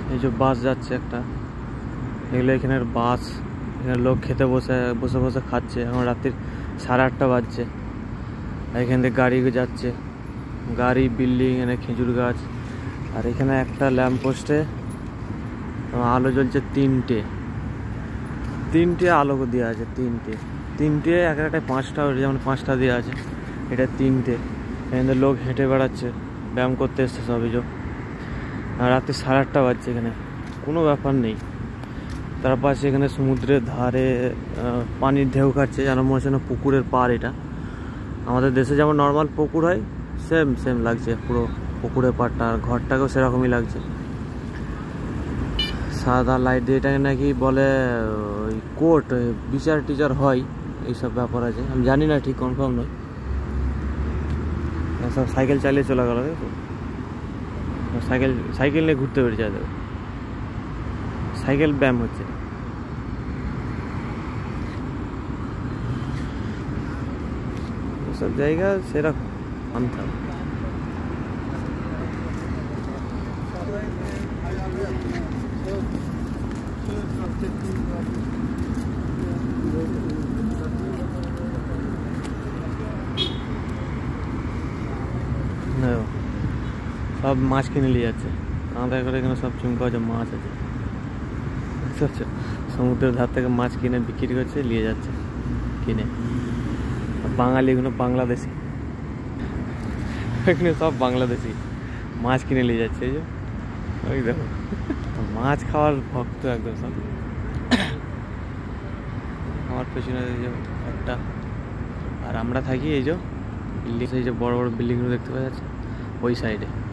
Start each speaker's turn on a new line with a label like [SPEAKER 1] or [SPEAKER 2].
[SPEAKER 1] এই যে বাস যাচ্ছে একটা, এগুলো এখানের বাস। এখানে লোক খেতে বসে বসে বসে খাচ্ছে। এখন রাত্রির 8:30 বাজছে। এখান থেকে গাড়ি যাচ্ছে, গাড়ি, বিল্ডিং, এখানে খেজুর গাছ। আর এখানে একটা ল্যাম্প পোস্টে আলো জ্বলছে তিনটে আলো দেওয়া আছে। তিনটে একটা 5টা, যেমন 5টা দেওয়া আছে, এটা 3টে। এখানে লোক হেঁটে বেড়াচ্ছে, ব্যায়াম করতে এসছে সবই। আর রাত্রি 8:30 বাজছে, এখানে কোনো ব্যাপার নেই। তার পাশে এখানে সমুদ্রের ধারে পানির ঢেউ কাটছে, যেন মনে হচ্ছে না পুকুরের পাড়। এটা আমাদের দেশে যেমন নর্মাল পুকুর হয়, সেম লাগছে পুরো পুকুরের পাড়টা। আর ঘরটাকেও সেরকমই লাগছে, সাদা লাইট দিয়ে। এটাকে নাকি বলে ওই কোর্ট, বিচার টিচার হয়, এইসব ব্যাপার আছে। আমি জানি না, ঠিক কনফার্ম নয়। সব সাইকেল চালিয়ে চলে গেল, দেখো সাইকেল নিয়ে ঘুরতে বেরিয়ে যায়। দেখো সাইকেল ব্যায়াম হচ্ছে। সব জায়গা সেরকম আনতে হবে। সব মাছ কিনে নিয়ে যাচ্ছে। আমাদের এখানে সব চুমকা আছে, মাছ আছে। আচ্ছা, সমুদ্রের ধার থেকে মাছ কিনে বিক্রি করছে, নিয়ে যাচ্ছে কিনে। বাঙালিগুলো বাংলাদেশি, এখানে সব বাংলাদেশি মাছ কিনে নিয়ে যাচ্ছে। এই যে ওই দেখো, মাছ খাওয়ার ভক্ত একদম সব। আমার পেছনে একটা, আর আমরা থাকি এই যে বিল্ডিং, এই যে বড় বড় বিল্ডিংগুলো দেখতে পাওয়া যাচ্ছে ওই সাইডে।